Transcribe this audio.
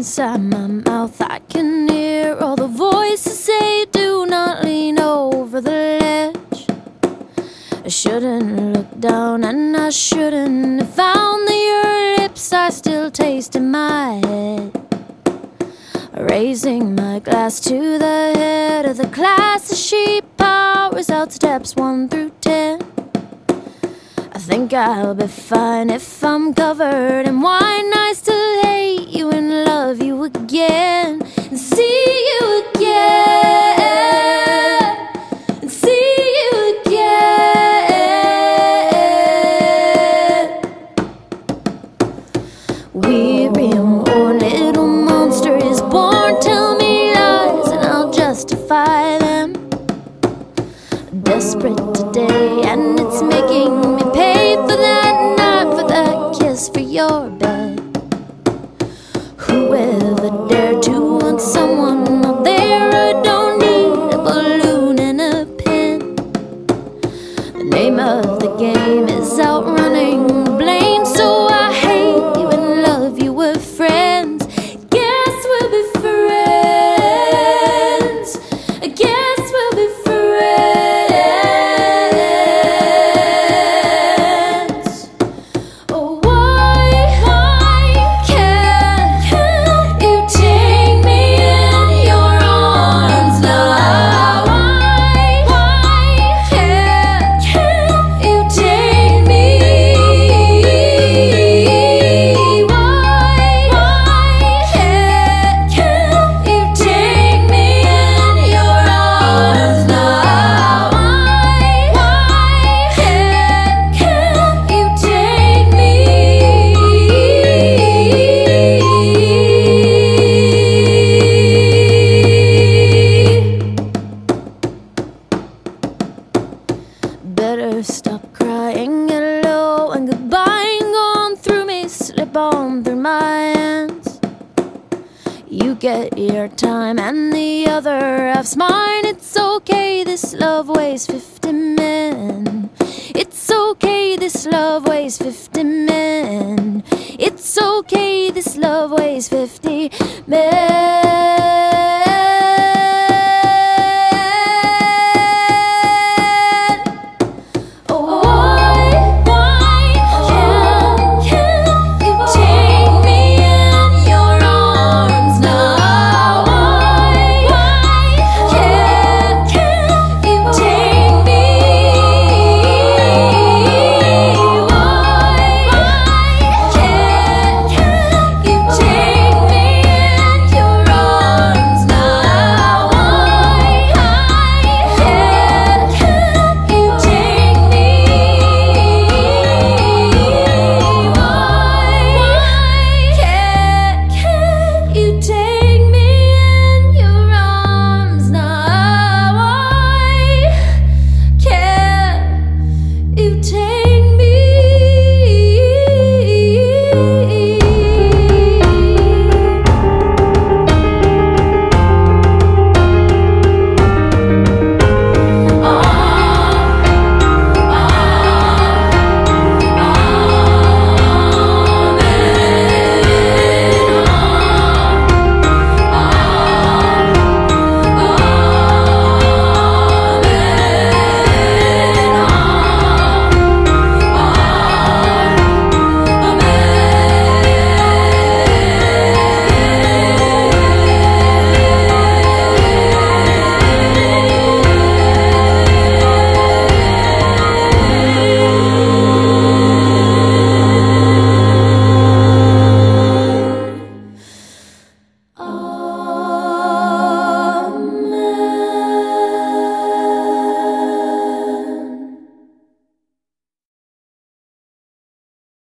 inside my mouth. I can hear all the voices say, do not lean over the ledge. I shouldn't look down and I shouldn't have found that your lips are still taste in my head. Raising my glass to the head of the class as she powers out steps 1 through 10. I think I'll be fine if I'm covered in wine. I still hate you and love you again, and see you again, and see you again. Weary and worn little monster is born. Tell me lies and I'll justify them. Desperate today and it's making me pay for that night, for that kiss, for your bed. Whoever dared to want someone out there who don't need a balloon and a pen. The name of the game is outrunning the blame, so I hate you and love you, we're friends. Guess we'll be friends. I guess we'll be friends. Oh, why can't you take me in your arms now? Why can't you take me? Why can't you take me in your arms now? Why can't you take me? Better stop crying, hello and goodbye, and go on through me, slip on through my hands. You get your time and the other half's mine. It's okay, this love weighs 50 men. It's okay, this love weighs 50 men. It's okay, this love weighs 50 men.